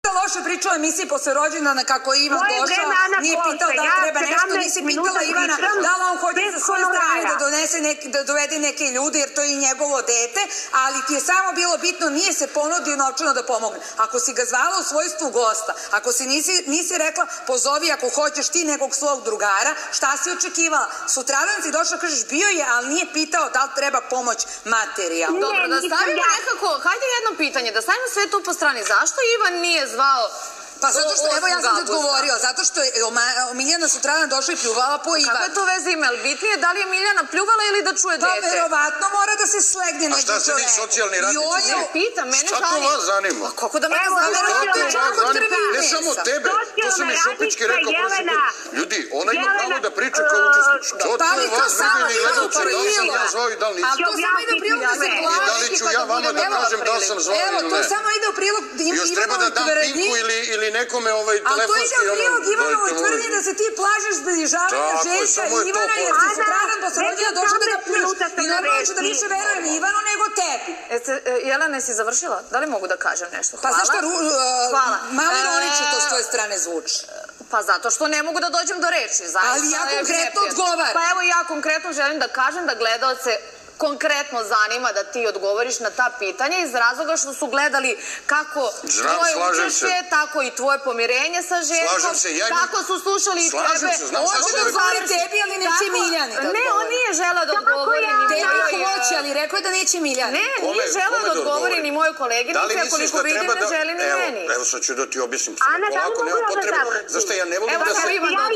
loše pričao o emisiji posle rođendana kako je Ivan došao, nije pitao da li treba nešto, nisi pitala Ivana da li on hoće sa svoje strane da dovede neke ljude jer to je i njegovo dete, ali ti je samo bilo bitno, nije se ponudio novčano da pomogne. Ako si ga zvala u svojstvu gosta, ako si nisi rekla pozovi ako hoćeš ti nekog svog drugara, šta si očekivala? Sutradan si došla, kažeš bio je, ali nije pitao da li treba pomoć materijalno. Dobro, da stavimo nekako, hajde jedno pitanje, da stavimo sve to po strani. Zašto Ivan nije zvao? Pa zato što, evo ja sam ti odgovorio, zato što je Miljana sutradan došla i pljuvala po Ivanu. Kako je to veze ima? Bitnije da li je Miljana pljuvala ili da čuje dete? Pa verovatno mora da se slegne neki čovek. A šta se vi socijalni radnici? Ne pitam, mene šta to vas zanima? Kako da mene zanima? Ne samo tebe, to sam i Šupički rekao prošli put. Ljudi, ona ima pravo da priča kao učesnik. Što to vas vidi ni gledalce, da li sam ja zvao i da li nisam? Ali to samo ide u prilog da se plaši. I da li ću ja vama da kažem da li sam zvao ili ne? Evo, to samo ide u prilog da još treba da dam Pinku ili nekome telefonski... Ali to ide u prilog Ivanovoj tvrdnji da se ti plažiš zbližavanja Željka i Ivana jer si sutradan posle rođendana došla da ga pljuš. I normalno ću da više verujem Ivanu nego tebi. Jelena, si završila? Da li mogu da kažem nešto? Pa zašto malo ironično to s tvoje strane zvuči? Pa zato što ne mogu da dođem do reči. Ali ja konkretno odgovaram. Pa evo ja konkretno želim da kažem da gledaoce konkretno zanima da ti odgovoriš na ta pitanja iz razloga što su gledali kako tvoje učešće, tako i tvoje pomirenje sa Željkom, tako su slušali i tebe. Hoće da odgovori tebi, ali neće Miljani da odgovori. Ne, on nije želeo da odgovori ni tebi hoće, ali rekao je da neće Miljani. Ne, nije želeo da odgovori ni moju koleginicu, a koliko vidim ne želi ni meni. Evo sad ću da ti objasnim. Polako, nema potrebe. Zašto ja ne volim da se...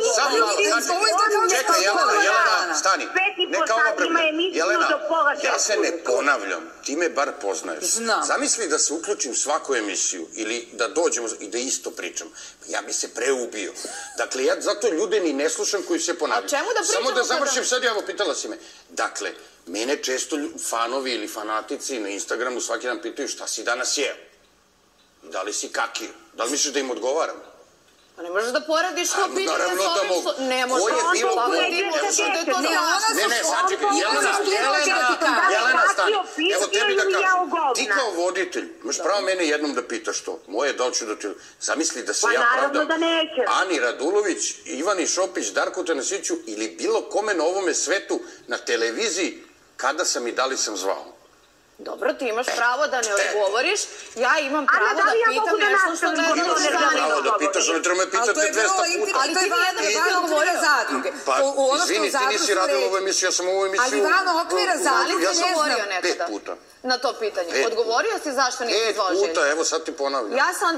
Čekaj, Jelena, stani. Neka ova brvna. Jelena, ja se ne ponavljam, ti me bar poznaješ. Zamisli da se uključim u svaku emisiju ili da dođemo i da isto pričam. Ja bi se preubio. Dakle, ja zato ljude ni ne slušam koji se ponavljaju. A čemu da pričamo? Samo da završim sad, evo, pitala si me. Dakle, mene često fanovi ili fanatici na Instagramu svaki dan pitaju šta si danas jeo? Da li si kakio? Da li misliš da im odgovaram? Pa ne možeš da poradiš to pitanje s ovim što... Ne možeš. Ko je bilo ko? Ne, sačekaj. Jelena, stani. Evo tebi da kažem. Ti kao voditelj, imaš pravo mene jednom da pitaš to. Moje da ću da ti... Zamisli da se ja pravdam Ani Radulović, Ivani Šopić, Darku Tanasiću ili bilo kome na ovome svetu na televiziji kada sam i da li sam zvao. Dobro, ti imaš pravo da ne odgovoriš, ja imam pravo da pitam nešto što gledalo ne zanima. Pravo da pitaš, ali treba me pitati 200 puta. Ali to je van okvira zadruge. Pa, izvini, ti nisi radio ovu emisiju, ja sam ovu emisiju... Ali van okvira zadruge, ne znam. 5 puta. Na to pitanje. Odgovorio si zašto nisi zvao Željka? 5 puta, evo sad ti ponavljam.